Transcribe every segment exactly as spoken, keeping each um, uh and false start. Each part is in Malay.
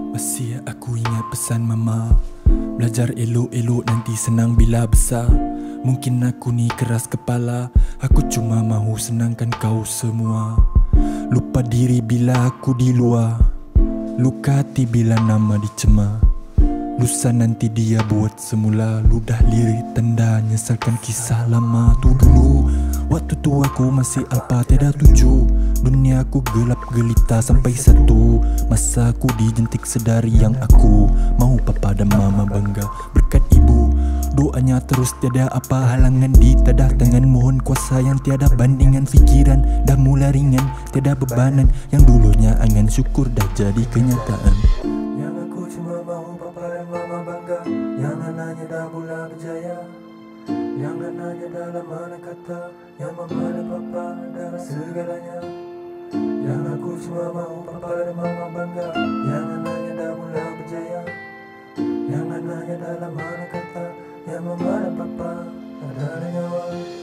Masih aku ingat pesan mama, belajar elok-elok nanti senang bila besar. Mungkin aku ni keras kepala, aku cuma mahu senangkan kau semua. Lupa diri bila aku di luar, luka hati bila nama dicemar. Lusa nanti dia buat semula, ludah lirik tanda nyesalkan kisah lama tu dulu. Waktu tu aku masih alpa tiada tuju, dunia aku gelap gelita sampai satu masa aku dijentik sedari yang aku mau papa dan mama bangga berkat ibu. Doanya terus tiada apa halangan di tadah tangan, mohon kuasa yang tiada bandingan. Fikiran dah mulai ringan, tiada bebanan yang dulunya angan, syukur dah jadi kenyataan. Yang aku cuma mahu papa dan mama bangga, yang anaknya dah mula berjaya, yang anaknya dalam mana kata, yang mama dan papa adalah segalanya. Yang aku cuma mahu papa dan mama bangga, yang anaknya dah mula berjaya, yang anaknya dalam mana kata, yang mama dan papa adalah nyawa.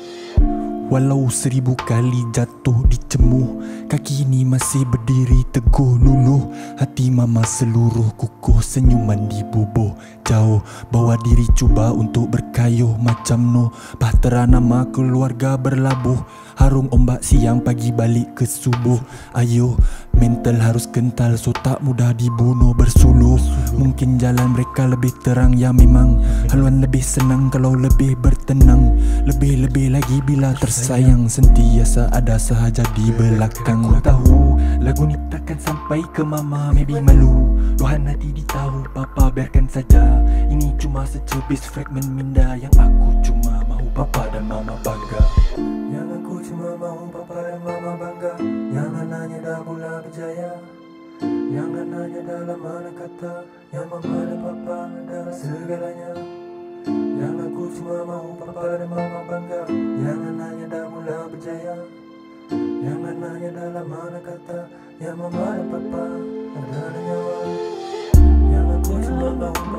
Walau seribu kali jatuh dicemuh, kaki ini masih berdiri teguh luluh. Hati mama seluruh kukuh, senyuman dibubuh jauh. Bawa diri cuba untuk berkayuh macam Nuh, bahtera nama keluarga berlabuh. Harung ombak siang pagi balik ke subuh. Ayuh, mental harus kental so tak mudah dibunuh bersuluh. Mungkin jalan mereka lebih terang, ya memang haluan lebih senang kalau lebih bertenang. Lebih-lebih lagi bila tersayang, sentiasa ada sahaja di belakang. Aku tahu lagu ni takkan sampai ke mama, maybe malu. Luahan hati ditahu, papa biarkan saja. Ini cuma secebis fragmen minda, yang aku cuma mahu papa dan mama bangga. Yang aku cuma mahu papa dan mama bangga, yang anaknya dah mula berjaya, yang anaknya dalam mana kata, yang mama dan papa adalah segalanya. Yang aku cuma mahu papa dan mama bangga, yang anaknya dah mula berjaya, yang anaknya dalam mana kata, yang mama dan papa adalah nyawa. Yang aku cuma mahu